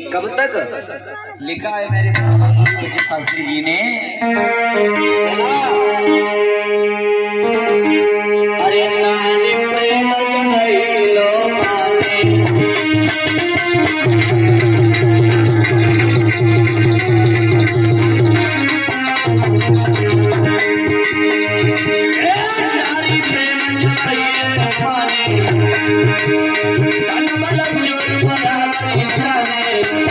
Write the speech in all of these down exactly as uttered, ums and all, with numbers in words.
कब तक लिखा है मेरे शास्त्री जी ने। अरे नारी प्रेम जगैलो माने, नारी प्रेम जगैलो माने, तन बलम जोड़ बना जाने।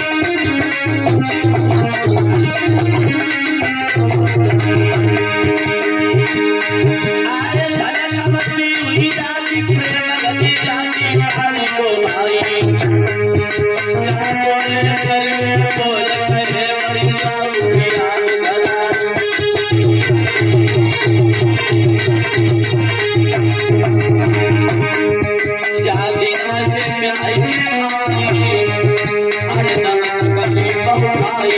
अरे धन कमती हुई जाती प्रेम गति जाती हरि को भाई, जहाँ बोले करे बोल करे मरी जाऊँ विराट गला। जाती नशे में आई हमारी, अरे नमन कभी बहु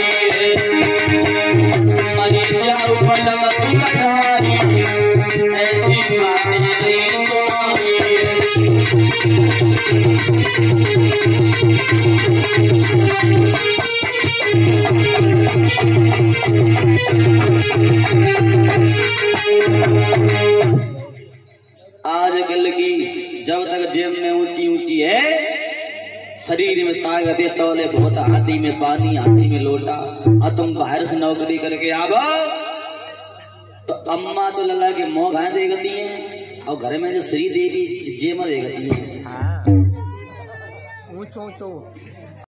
मरी जाऊ पलक तू कटारी, ऐसी बात नहीं आजकल की जब तक जेब में ऊंची ऊंची है, शरीर में ताकत है, तौले बहुत, हाथी में पानी हाथी में लोटा। और तुम बाहर से नौकरी करके आवो तो अम्मा तो लला के मोह गाय देगती है, और घर में जो श्री देवी जेमा देगती है।